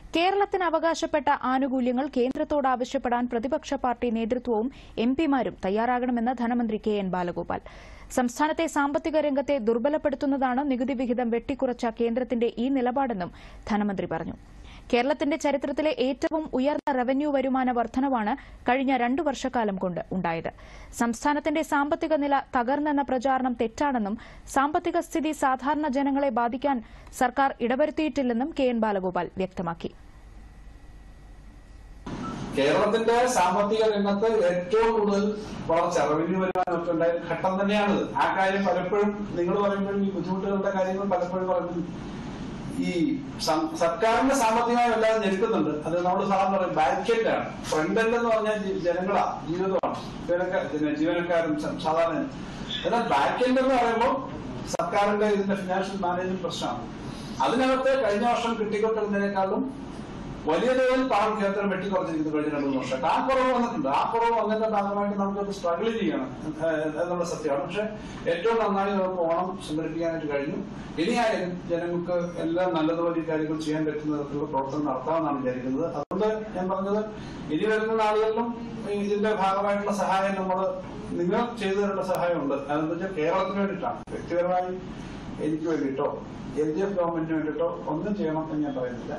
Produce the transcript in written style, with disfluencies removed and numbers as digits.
കേരളത്തിന് അവകാശപ്പെട്ട ആനുകൂല്യങ്ങൾ കേന്ദ്രത്തോട് ആവശ്യപ്പെടാൻ പ്രതിപക്ഷ പാർട്ടി നേതൃത്വവും എംപിമാരും തയ്യാറാകണമെന്ന് ധനമന്ത്രി കെ.എൻ. ബാലഗോപാൽ. സംസ്ഥാനത്തെ സാമ്പത്തിക രംഗത്തെ ദുർബലപ്പെടുത്തുന്നതാണ് നികുതി വിഹിതം വെട്ടിക്കുറച്ച കേന്ദ്രത്തിന്റെ ഈ നിലപാടെന്നും ധനമന്ത്രി പറഞ്ഞു. കേരളത്തിന്റെ ചരിത്രത്തിലെ ഏറ്റവും ഉയർന്ന റവന്യൂ വരുമാന വർധനവാണ് കഴിഞ്ഞ 2 വർഷക്കാലം കൊണ്ട് ഉണ്ടായത്. സംസ്ഥാനത്തിന്റെ സാമ്പത്തിക നില തകർന്നെന്ന പ്രചാരണം തെറ്റാണെന്നും സാമ്പത്തിക സ്ഥിതി സാധാരണ ജനങ്ങളെ ബാധിക്കാൻ സർക്കാർ ഇടവരുത്തിയിട്ടില്ലെന്നും കെ.എൻ. ബാലഗോപാൽ വ്യക്തമാക്കി. കേരളത്തിന്റെ സാമ്പത്തിക രംഗത്ത് ഏറ്റവും കൂടുതൽ വളർച്ച റവന്യൂ വരുമാനമൊക്കെ ഉണ്ടായ ഘട്ടം തന്നെയാണിത്. ആ കാര്യം പലപ്പോഴും നിങ്ങൾ പറയുമ്പോഴും ഈ ബുദ്ധിമുട്ടുകളുടെ കാര്യങ്ങൾ പലപ്പോഴും പറയുമ്പോൾ ഈ സർക്കാരിന്റെ സാമ്പത്തികമായി വല്ലാതെ ഞെരുക്കുന്നുണ്ട്. അത് നമ്മൾ സാധാരണ പറയും ബാക്ക് എൻഡ് ആണ്. ഫ്രണ്ട് എൻഡ് എന്ന് പറഞ്ഞാൽ ജനങ്ങളാ, ജീവിതമാണ്, ജീവനക്കാരും സാധാരണ. എന്നാൽ ബാക്ക് എൻഡ് എന്ന് പറയുമ്പോൾ സർക്കാരിന്റെ ഇതിന്റെ ഫിനാൻഷ്യൽ മാനേജ്മെന്റ് പ്രശ്നമാണ്. അതിനകത്ത് കഴിഞ്ഞ വർഷം കിട്ടിക്കൊണ്ടിരുന്നതിനേക്കാളും വലിയ തോതിൽ പണം കേന്ദ്രം വെട്ടിക്കുറച്ചിരിക്കുന്നു കഴിഞ്ഞ 2 വർഷം. ആ കുറവ് വന്നിട്ടുണ്ട്. ആ കുറവ് വന്നതിന്റെ ഭാഗമായിട്ട് നമുക്കത് സ്ട്രഗിൾ ചെയ്യണം എന്നുള്ള സത്യമാണ്. പക്ഷെ ഏറ്റവും നന്നായി നമുക്ക് ഓണം സംഘടിപ്പിക്കാനായിട്ട് കഴിഞ്ഞു. ഇനിയായാലും ജനങ്ങൾക്ക് എല്ലാം നല്ലതുപോലെ കാര്യങ്ങൾ ചെയ്യാൻ പറ്റുന്ന തരത്തിലുള്ള പ്രവർത്തനം നടത്താമെന്നാണ് വിചാരിക്കുന്നത്. അതുകൊണ്ട് ഞാൻ പറഞ്ഞത് ഇനി വരുന്ന നാളുകളിലും ഇതിന്റെ ഭാഗമായിട്ടുള്ള സഹായം നിങ്ങൾ ചെയ്തു തരേണ്ട സഹായമുണ്ട്. അതെന്ന് വെച്ചാൽ കേരളത്തിന് വേണ്ടിയിട്ടാണ്. വ്യക്തിപരമായി എനിക്ക് വേണ്ടിയിട്ടോ LDF ഗവൺമെന്റിന് വേണ്ടിയിട്ടോ ഒന്നും ചെയ്യണം എന്ന് ഞാൻ പറയുന്നില്ല.